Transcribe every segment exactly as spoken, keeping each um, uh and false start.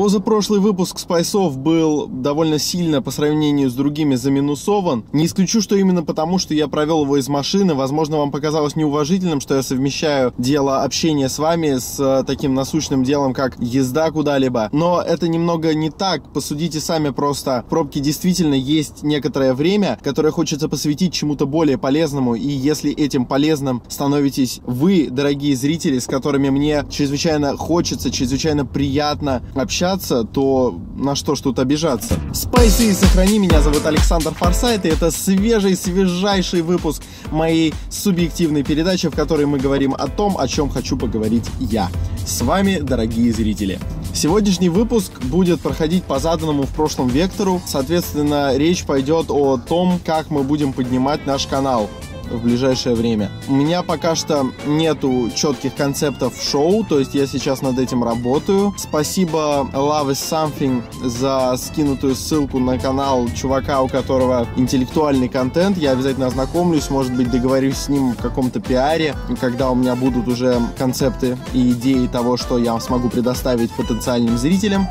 Позапрошлый выпуск Спайсов был довольно сильно по сравнению с другими заминусован. Не исключу, что именно потому, что я провел его из машины. Возможно, вам показалось неуважительным, что я совмещаю дело общения с вами с таким насущным делом, как езда куда-либо. Но это немного не так. Посудите сами просто. В пробке действительно есть некоторое время, которое хочется посвятить чему-то более полезному. И если этим полезным становитесь вы, дорогие зрители, с которыми мне чрезвычайно хочется, чрезвычайно приятно общаться, то на что ж тут обижаться. Спайсы и сохрани, меня зовут Александр Форсайт, и это свежий, свежайший выпуск моей субъективной передачи, в которой мы говорим о том, о чем хочу поговорить я. С вами, дорогие зрители. Сегодняшний выпуск будет проходить по заданному в прошлом вектору, соответственно, речь пойдет о том, как мы будем поднимать наш канал в ближайшее время. У меня пока что нету четких концептов шоу, то есть я сейчас над этим работаю. Спасибо Love is Something за скинутую ссылку на канал чувака, у которого интеллектуальный контент. Я обязательно ознакомлюсь, может быть, договорюсь с ним в каком-то пиаре, когда у меня будут уже концепты и идеи того, что я смогу предоставить потенциальным зрителям.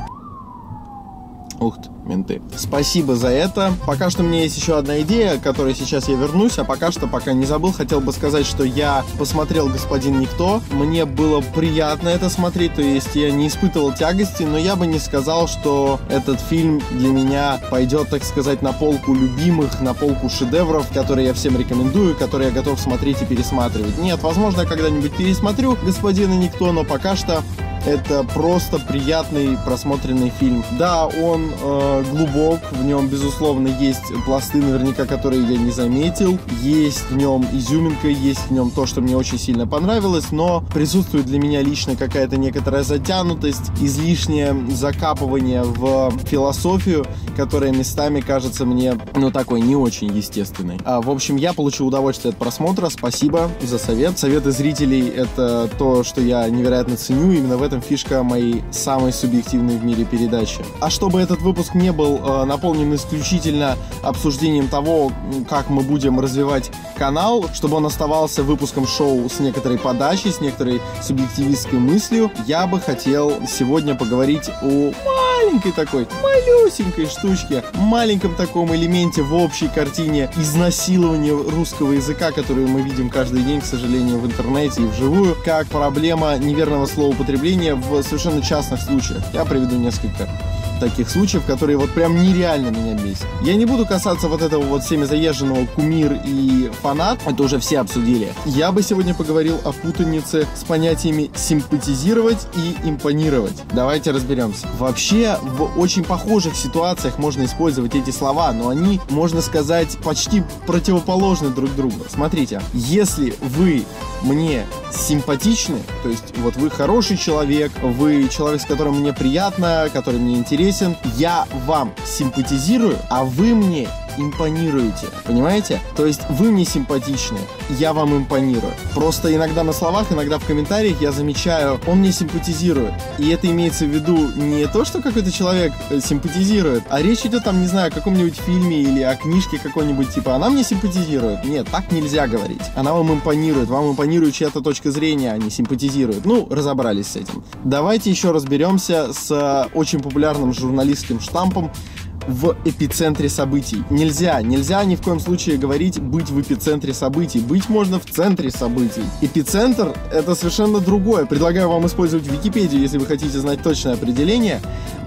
Ух ты, менты. Спасибо за это. Пока что у меня есть еще одна идея, к которой сейчас я вернусь, а пока что, пока не забыл, хотел бы сказать, что я посмотрел «Господин Никто». Мне было приятно это смотреть, то есть я не испытывал тягости, но я бы не сказал, что этот фильм для меня пойдет, так сказать, на полку любимых, на полку шедевров, которые я всем рекомендую, которые я готов смотреть и пересматривать. Нет, возможно, я когда-нибудь пересмотрю «Господина Никто», но пока что это просто приятный просмотренный фильм. Да, он э, глубок, в нем, безусловно, есть пласты, наверняка, которые я не заметил. Есть в нем изюминка, есть в нем то, что мне очень сильно понравилось, но присутствует для меня лично какая-то некоторая затянутость, излишнее закапывание в философию, которая местами кажется мне, ну, такой не очень естественной. А, в общем, я получил удовольствие от просмотра, спасибо за совет. Советы зрителей — это то, что я невероятно ценю, именно в этом этом фишка моей самой субъективной в мире передачи. А чтобы этот выпуск не был э, наполнен исключительно обсуждением того, как мы будем развивать канал, чтобы он оставался выпуском шоу с некоторой подачей, с некоторой субъективистской мыслью, я бы хотел сегодня поговорить о маленькой такой, малюсенькой штучке, маленьком таком элементе в общей картине изнасилования русского языка, которую мы видим каждый день, к сожалению, в интернете и вживую, как проблема неверного словоупотребления в совершенно частных случаях. Я приведу несколько таких случаев, которые вот прям нереально меня бесят. Я не буду касаться вот этого вот всеми заезженного кумир и фанат, это уже все обсудили. Я бы сегодня поговорил о путанице с понятиями симпатизировать и импонировать. Давайте разберемся. Вообще, в очень похожих ситуациях можно использовать эти слова, но они, можно сказать, почти противоположны друг другу. Смотрите, если вы мне симпатичны, то есть вот вы хороший человек, вы человек, с которым мне приятно, который мне интересен, я вам симпатизирую, а вы мне импонируете, понимаете? То есть вы мне симпатичны, я вам импонирую. Просто иногда на словах, иногда в комментариях я замечаю, он мне симпатизирует. И это имеется в виду не то, что какой-то человек симпатизирует, а речь идет там, не знаю, о каком-нибудь фильме или о книжке какой-нибудь, типа, она мне симпатизирует. Нет, так нельзя говорить. Она вам импонирует, вам импонирует чья-то точка зрения, а не симпатизирует. Ну, разобрались с этим. Давайте еще разберемся с очень популярным журналистским штампом в эпицентре событий. Нельзя, нельзя ни в коем случае говорить быть в эпицентре событий. Быть можно в центре событий. Эпицентр — это совершенно другое. Предлагаю вам использовать Википедию, если вы хотите знать точное определение,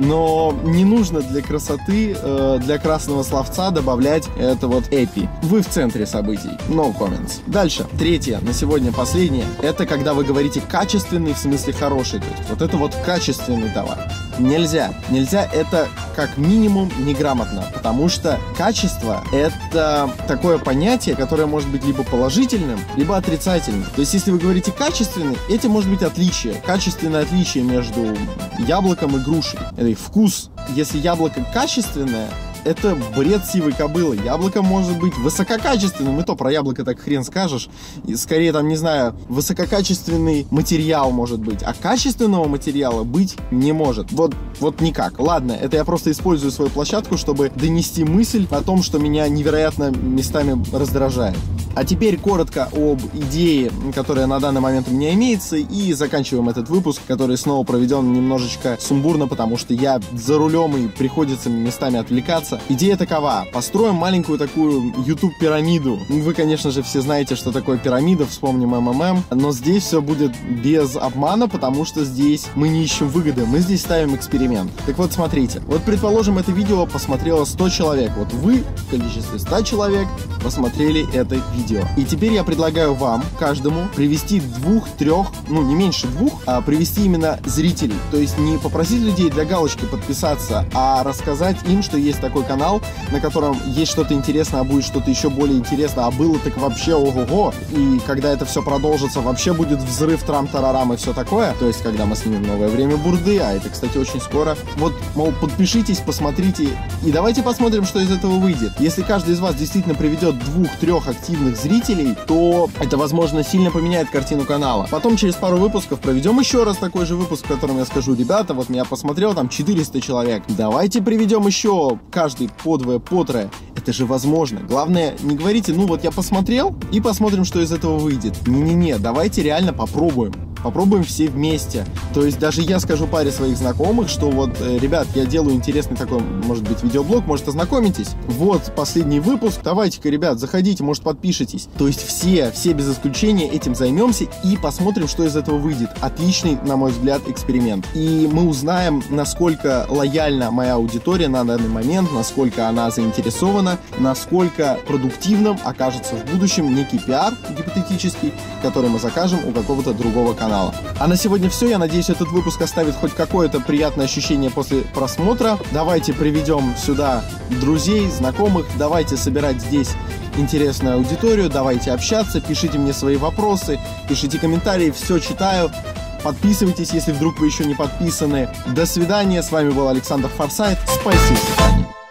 но не нужно для красоты, э, для красного словца добавлять это вот эпи. Вы в центре событий. No comments. Дальше. Третье, на сегодня последнее. Это когда вы говорите качественный, в смысле хороший. То есть вот это вот качественный товар. Нельзя. Нельзя, это как минимум неграмотно, потому что качество — это такое понятие, которое может быть либо положительным, либо отрицательным. То есть если вы говорите качественный, этим может быть отличие. Качественное отличие между яблоком и грушей. Это их вкус. Если яблоко качественное, это бред сивой кобылы. Яблоко может быть высококачественным, и то про яблоко так хрен скажешь. И скорее, там, не знаю, высококачественный материал может быть, а качественного материала быть не может. Вот, вот никак. Ладно, это я просто использую свою площадку, чтобы донести мысль о том, что меня невероятно местами раздражает. А теперь коротко об идее, которая на данный момент у меня имеется, и заканчиваем этот выпуск, который снова проведен немножечко сумбурно, потому что я за рулем и приходится местами отвлекаться. Идея такова. Построим маленькую такую YouTube-пирамиду. Вы, конечно же, все знаете, что такое пирамида, вспомним эм эм эм, но здесь все будет без обмана, потому что здесь мы не ищем выгоды, мы здесь ставим эксперимент. Так вот, смотрите. Вот, предположим, это видео посмотрело сто человек. Вот вы в количестве ста человек посмотрели это видео. И теперь я предлагаю вам, каждому, привести двух-трех, ну, не меньше двух, а привести именно зрителей. То есть не попросить людей для галочки подписаться, а рассказать им, что есть такой канал, на котором есть что-то интересное, а будет что-то еще более интересное, а было так вообще ого-го. И когда это все продолжится, вообще будет взрыв, трам-тарарам и все такое. То есть, когда мы снимем «Новое время бурды», а это, кстати, очень скоро. Вот, мол, подпишитесь, посмотрите, и давайте посмотрим, что из этого выйдет. Если каждый из вас действительно приведет двух-трех активных зрителей, то это, возможно, сильно поменяет картину канала. Потом через пару выпусков проведем еще раз такой же выпуск, в котором я скажу: ребята, вот меня посмотрел там четыреста человек, давайте приведем еще каждый по двое, по трое. Это же возможно. Главное, не говорите: ну вот я посмотрел, и посмотрим, что из этого выйдет. Не-не-не, давайте реально попробуем. Попробуем все вместе. То есть даже я скажу паре своих знакомых, что вот, э, ребят, я делаю интересный такой, может быть, видеоблог, может, ознакомитесь. Вот последний выпуск. Давайте-ка, ребят, заходите, может, подпишитесь. То есть все, все без исключения этим займемся и посмотрим, что из этого выйдет. Отличный, на мой взгляд, эксперимент. И мы узнаем, насколько лояльна моя аудитория на данный момент, насколько она заинтересована, насколько продуктивным окажется в будущем некий пиар гипотетический, который мы закажем у какого-то другого канала. А на сегодня все. Я надеюсь, этот выпуск оставит хоть какое-то приятное ощущение после просмотра. Давайте приведем сюда друзей, знакомых. Давайте собирать здесь интересную аудиторию. Давайте общаться. Пишите мне свои вопросы. Пишите комментарии. Все читаю. Подписывайтесь, если вдруг вы еще не подписаны. До свидания. С вами был Александр Форсайт. Спасибо.